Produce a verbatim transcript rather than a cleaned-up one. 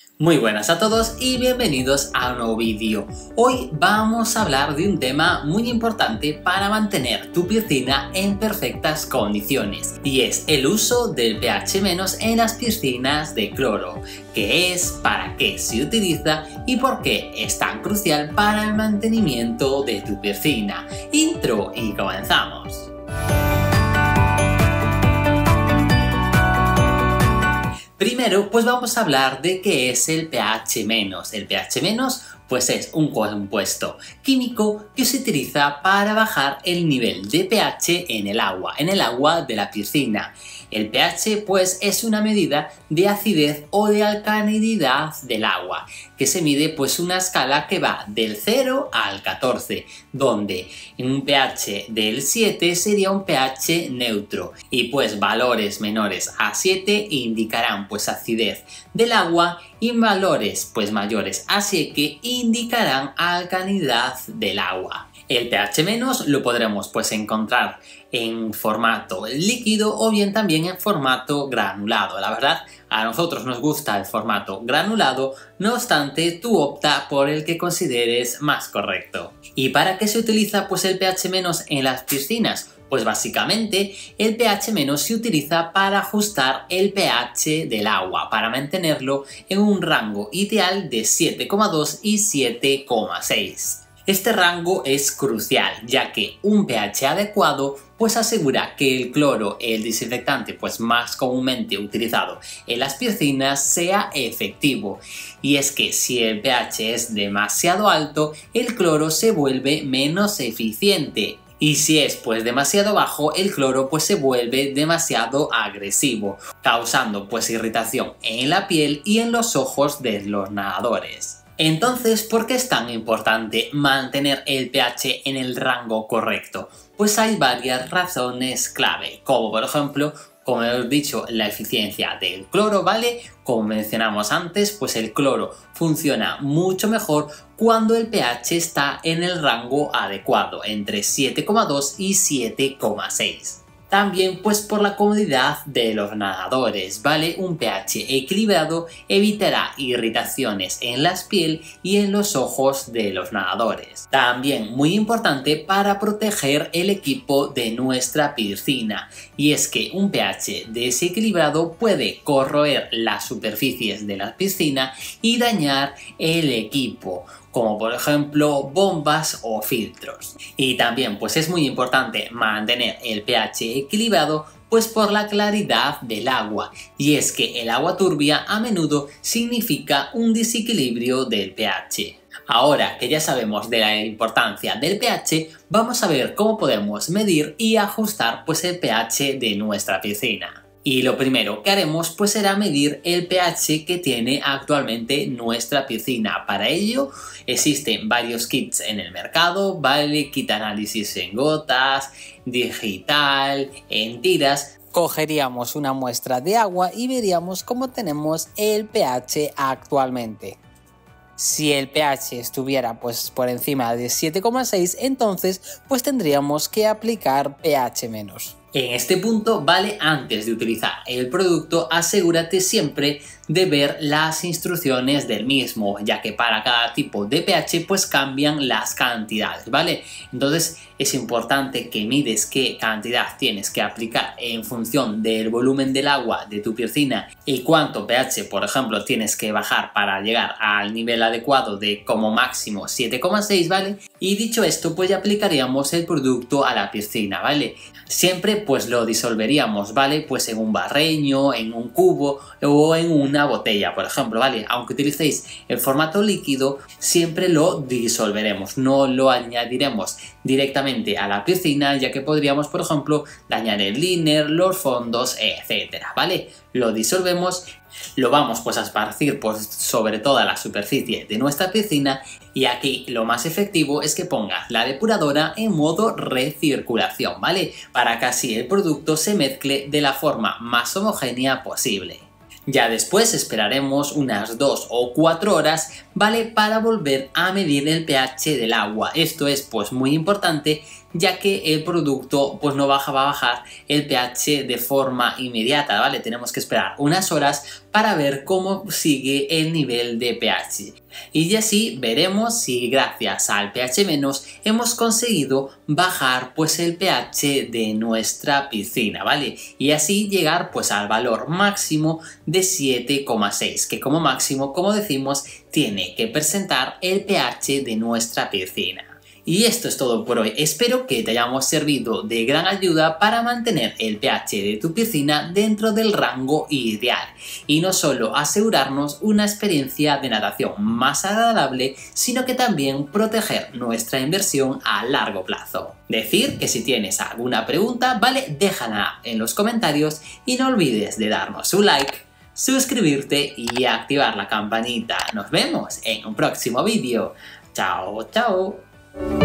Muy buenas a todos y bienvenidos a un nuevo vídeo. Hoy vamos a hablar de un tema muy importante para mantener tu piscina en perfectas condiciones, y es el uso del pH menos en las piscinas de cloro. ¿Qué es, para qué se utiliza y por qué es tan crucial para el mantenimiento de tu piscina? Intro y comenzamos. Primero, pues vamos a hablar de qué es el pH menos. El pH menos, pues es un compuesto químico que se utiliza para bajar el nivel de pH en el agua, en el agua de la piscina. El pH, pues, es una medida de acidez o de alcalinidad del agua, que se mide, pues, una escala que va del cero al catorce, donde un pH del siete sería un pH neutro, y pues valores menores a siete indicarán, pues, acidez del agua, y valores, pues, mayores a siete indicarán alcalinidad del agua. El pH menos lo podremos, pues, encontrar en formato líquido o bien también en formato granulado. La verdad, a nosotros nos gusta el formato granulado, no obstante, tú opta por el que consideres más correcto. ¿Y para qué se utiliza, pues, el pH menos en las piscinas? Pues básicamente el pH menos se utiliza para ajustar el pH del agua, para mantenerlo en un rango ideal de siete coma dos y siete coma seis. Este rango es crucial, ya que un pH adecuado pues asegura que el cloro, el desinfectante pues más comúnmente utilizado en las piscinas, sea efectivo. Y es que si el pH es demasiado alto, el cloro se vuelve menos eficiente. Y si es pues demasiado bajo, el cloro pues se vuelve demasiado agresivo, causando pues irritación en la piel y en los ojos de los nadadores. Entonces, ¿por qué es tan importante mantener el pH en el rango correcto? Pues hay varias razones clave, como por ejemplo, como hemos dicho, la eficiencia del cloro, ¿vale? Como mencionamos antes, pues el cloro funciona mucho mejor cuando el pH está en el rango adecuado, entre siete coma dos y siete coma seis. También, pues, por la comodidad de los nadadores, ¿vale? Un pH equilibrado evitará irritaciones en la piel y en los ojos de los nadadores. También muy importante para proteger el equipo de nuestra piscina, y es que un pH desequilibrado puede corroer las superficies de la piscina y dañar el equipo, como por ejemplo bombas o filtros. Y también, pues, es muy importante mantener el pH equilibrado, pues por la claridad del agua, y es que el agua turbia a menudo significa un desequilibrio del pH. Ahora que ya sabemos de la importancia del pH, vamos a ver cómo podemos medir y ajustar, pues, el pH de nuestra piscina. Y lo primero que haremos, pues, será medir el pH que tiene actualmente nuestra piscina. Para ello existen varios kits en el mercado, ¿vale? Kit análisis en gotas, digital, en tiras. Cogeríamos una muestra de agua y veríamos cómo tenemos el pH actualmente. Si el pH estuviera, pues, por encima de siete coma seis, entonces pues tendríamos que aplicar pH menos. En este punto, vale, antes de utilizar el producto, asegúrate siempre de ver las instrucciones del mismo, ya que para cada tipo de pH pues cambian las cantidades, ¿vale? Entonces es importante que mides qué cantidad tienes que aplicar en función del volumen del agua de tu piscina y cuánto pH, por ejemplo, tienes que bajar para llegar al nivel adecuado de como máximo siete coma seis, ¿vale? Y dicho esto, pues ya aplicaríamos el producto a la piscina, ¿vale? Siempre pues lo disolveríamos, ¿vale? Pues en un barreño, en un cubo o en una botella, por ejemplo, ¿vale? Aunque utilicéis el formato líquido, siempre lo disolveremos, no lo añadiremos directamente a la piscina, ya que podríamos, por ejemplo, dañar el liner, los fondos, etcétera, ¿vale? Lo disolvemos, lo vamos pues a esparcir pues sobre toda la superficie de nuestra piscina, y aquí lo más efectivo es que pongas la depuradora en modo recirculación, ¿vale? Para que así el producto se mezcle de la forma más homogénea posible. Ya después esperaremos unas dos o cuatro horas, ¿vale? Para volver a medir el pH del agua. Esto es pues muy importante, ya que el producto pues no baja, va a bajar el pH de forma inmediata, ¿vale? Tenemos que esperar unas horas para ver cómo sigue el nivel de pH. Y así veremos si gracias al pH menos hemos conseguido bajar pues el pH de nuestra piscina, ¿vale? Y así llegar pues al valor máximo de siete coma seis, que como máximo, como decimos, tiene que presentar el pH de nuestra piscina. Y esto es todo por hoy, espero que te hayamos servido de gran ayuda para mantener el pH de tu piscina dentro del rango ideal y no solo asegurarnos una experiencia de natación más agradable, sino que también proteger nuestra inversión a largo plazo. Decir que si tienes alguna pregunta, vale, déjala en los comentarios y no olvides de darnos un like, suscribirte y activar la campanita. Nos vemos en un próximo vídeo. Chao, chao.